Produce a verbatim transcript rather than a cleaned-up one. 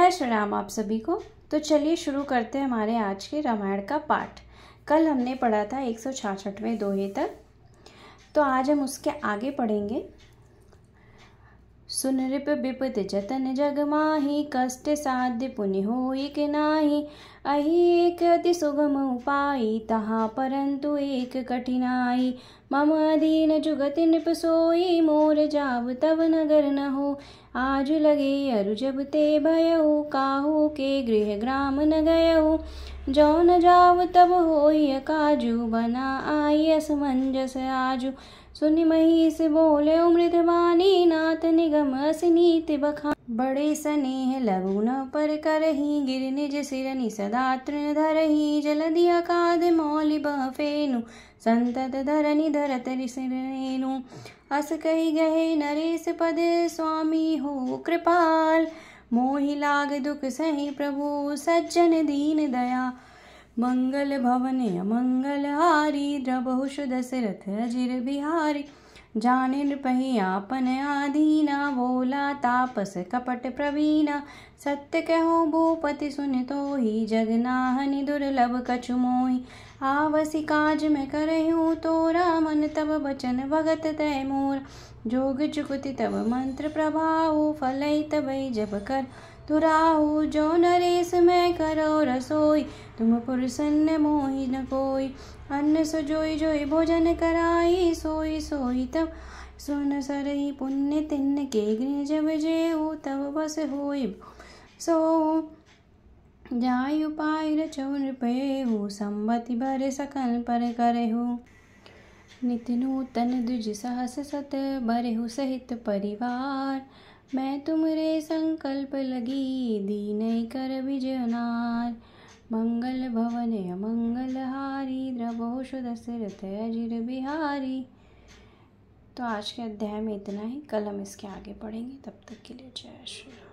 जय श्री राम आप सभी को। तो चलिए शुरू करते हैं हमारे आज के रामायण का पाठ। कल हमने पढ़ा था एक सौ छियासठवें दोहे तक, तो आज हम उसके आगे पढ़ेंगे। सुन रिप बिपत जतन जग माही, कष्ट साध्य पुनि होई कि नाही। अहि एक अति सुगम उपाय, तहाँ परंतु एक कठिनाई। मम अधीन जुगति नृप सोई, मोर जाव तब नगर न हो। आज लगे अरु जब ते भयउ, काहू के गृह ग्राम न गयउ। जो न जाव तब होई काजू, बना आई असमंजस आजू। सुनि महिष बोले मृतवाणी, नाथ निगम अस नीति बखान। बड़े स्नेह लघु न पर करही, गिर निज सिरनि सदा तृण धरही। जलधि अकाद मौलि बह फेनु, संतत धरनि धरत सिरनेनु। अस कही गहे नरेश पद, स्वामी हो कृपाल। मोहि लाग दुख सही प्रभु, सज्जन दीन दया। मंगल भवन अमंगल हारी, द्रबहुष दशरथ अजिर बिहारी। जाने नृपहि आपन आधीना, बोला तापस कपट प्रवीणा। सत्य कहो भूपति सुन तोहि, जगनाहनि दुर्लभ कछु मोहि। आवसी काज में करहूँ तोरा, मन तब बचन भगत तै मोर। जोग जुगति तब मंत्र प्रभाऊ, फलई तबई जब कर तुराहु। जो नरेश मैं करो रसोई, तुम पुरसन्न मोहि न कोई। अन्न सजोई जोई भोजन कराई, सोई सोई तब सुन सरही। पुण्य तिन्न के गृह जब जेऊ, तब बस होई सो। जाय उपाय रचौ नृपयहु, संबति भर सकल पर करहु। नित नूतन द्विज सहस सत, बरहु सहित परिवार। मैं तुमरे संकल्प लगी, दीनहि कर विजय नार। मंगल भवन अमंगल हारी, द्रबहुष दशरथ अजिर बिहारी। तो आज के अध्याय में इतना ही। कल हम इसके आगे पढ़ेंगे। तब तक के लिए जय श्री राम।